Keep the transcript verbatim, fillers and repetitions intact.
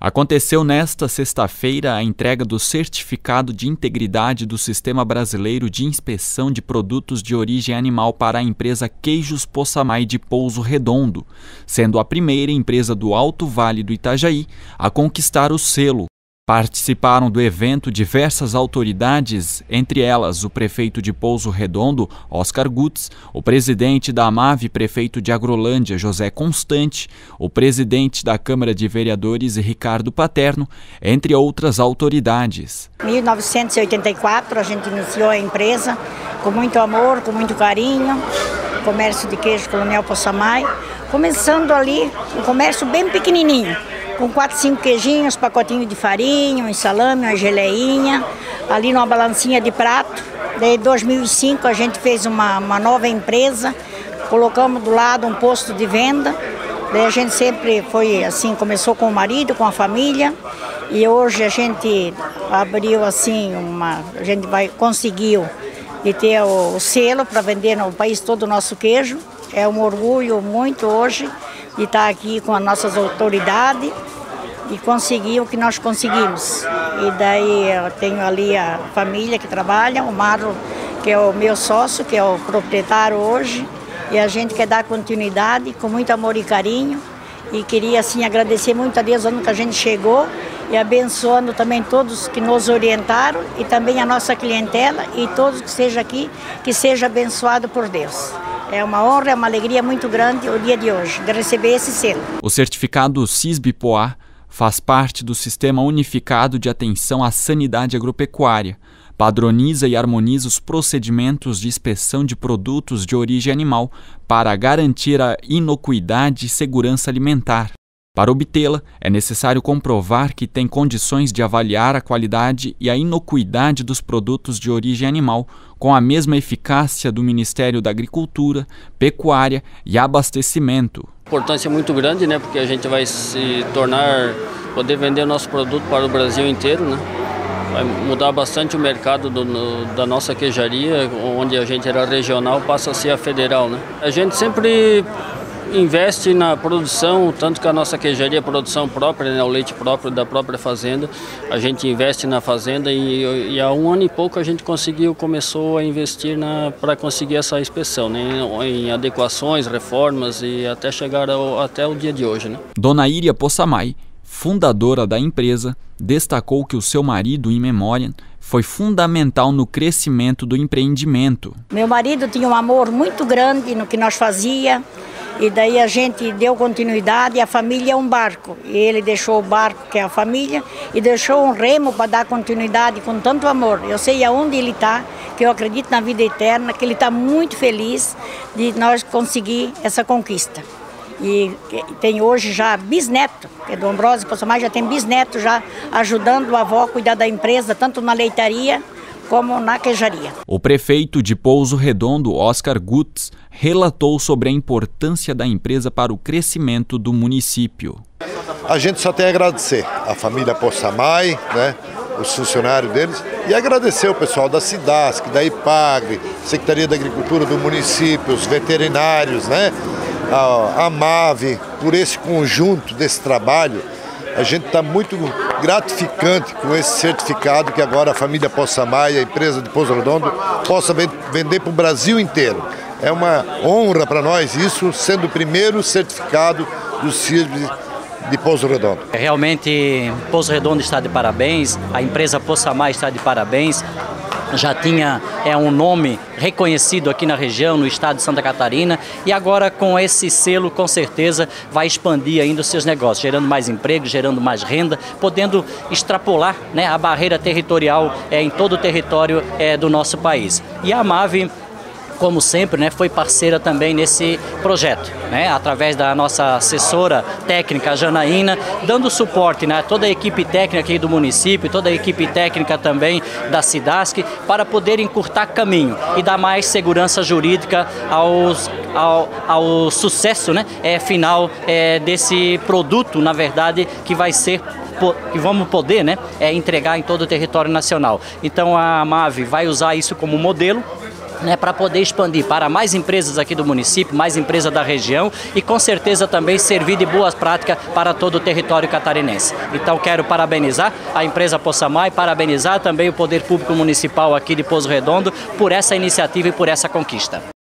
Aconteceu nesta sexta-feira a entrega do Certificado de Integridade do Sistema Brasileiro de Inspeção de Produtos de Origem Animal para a empresa Queijos Possamay de Pouso Redondo, sendo a primeira empresa do Alto Vale do Itajaí a conquistar o selo. Participaram do evento diversas autoridades, entre elas o prefeito de Pouso Redondo, Oscar Gutz, o presidente da AMAV, prefeito de Agrolândia, José Constante, o presidente da Câmara de Vereadores, Ricardo Paterno, entre outras autoridades. Em mil novecentos e oitenta e quatro a gente iniciou a empresa com muito amor, com muito carinho, comércio de queijo Colonial Possamay, começando ali um comércio bem pequenininho, com quatro, cinco queijinhos, pacotinho de farinha, um salame, uma geleinha, ali numa balancinha de prato. Daí em dois mil e cinco a gente fez uma, uma nova empresa, colocamos do lado um posto de venda. Daí a gente sempre foi assim, começou com o marido, com a família, e hoje a gente abriu assim, uma, a gente vai, conseguiu de ter o, o selo para vender no país todo o nosso queijo. É um orgulho muito hoje de estar aqui com as nossas autoridades e conseguir o que nós conseguimos. E daí eu tenho ali a família que trabalha, o Marro, que é o meu sócio, que é o proprietário hoje, e a gente quer dar continuidade com muito amor e carinho, e queria assim agradecer muito a Deus onde que a gente chegou, e abençoando também todos que nos orientaram, e também a nossa clientela, e todos que estejam aqui, que seja abençoado por Deus. É uma honra, é uma alegria muito grande o dia de hoje, de receber esse selo. O certificado SISB-Poá faz parte do Sistema Unificado de Atenção à Sanidade Agropecuária, padroniza e harmoniza os procedimentos de inspeção de produtos de origem animal para garantir a inocuidade e segurança alimentar. Para obtê-la, é necessário comprovar que tem condições de avaliar a qualidade e a inocuidade dos produtos de origem animal com a mesma eficácia do Ministério da Agricultura, Pecuária e Abastecimento. Importância muito grande, né? Porque a gente vai se tornar, poder vender o nosso produto para o Brasil inteiro, né? Vai mudar bastante o mercado do, no, da nossa queijaria, onde a gente era regional, passa a ser a federal, né? A gente sempre investe na produção, tanto que a nossa queijaria é produção própria, né, o leite próprio da própria fazenda. A gente investe na fazenda e, e há um ano e pouco a gente conseguiu, começou a investir para conseguir essa inspeção, né, em, em adequações, reformas e até chegar ao, até o dia de hoje, né. Dona Iria Possamay, fundadora da empresa, destacou que o seu marido, in memoriam, foi fundamental no crescimento do empreendimento. Meu marido tinha um amor muito grande no que nós fazia. E daí a gente deu continuidade, e a família é um barco. E ele deixou o barco, que é a família, e deixou um remo para dar continuidade com tanto amor. Eu sei aonde ele está, que eu acredito na vida eterna, que ele está muito feliz de nós conseguir essa conquista. E tem hoje já bisneto, que é do Ambrósio Possamay, já tem bisneto já ajudando a avó a cuidar da empresa, tanto na leitaria como na queijaria. O prefeito de Pouso Redondo, Oscar Gutz, relatou sobre a importância da empresa para o crescimento do município. A gente só tem a agradecer a família Possamay, né, os funcionários deles, e agradecer o pessoal da SIDASC, da IPAGRE, Secretaria da Agricultura do município, os veterinários, né, a AMAV, por esse conjunto desse trabalho. A gente está muito gratificante com esse certificado que agora a família Possamay, a empresa de Pouso Redondo, possa vender para o Brasil inteiro. É uma honra para nós isso, sendo o primeiro certificado do SISB de Pouso Redondo. Realmente, Pouso Redondo está de parabéns, a empresa Possamay está de parabéns. Já tinha é, um nome reconhecido aqui na região, no estado de Santa Catarina, e agora com esse selo com certeza vai expandir ainda os seus negócios, gerando mais emprego, gerando mais renda, podendo extrapolar, né, a barreira territorial é, em todo o território é, do nosso país. E a AMAV, como sempre, né, foi parceira também nesse projeto, né, através da nossa assessora técnica, Janaína, dando suporte, né, toda a equipe técnica aqui do município, toda a equipe técnica também da SIDASC, para poder encurtar caminho e dar mais segurança jurídica aos, ao, ao sucesso, né, é, final é, desse produto, na verdade, que vai ser que vamos poder, né, é, entregar em todo o território nacional. Então a AMAV vai usar isso como modelo Né, para poder expandir para mais empresas aqui do município, mais empresas da região e com certeza também servir de boas práticas para todo o território catarinense. Então quero parabenizar a empresa Possamay, parabenizar também o Poder Público Municipal aqui de Pouso Redondo por essa iniciativa e por essa conquista.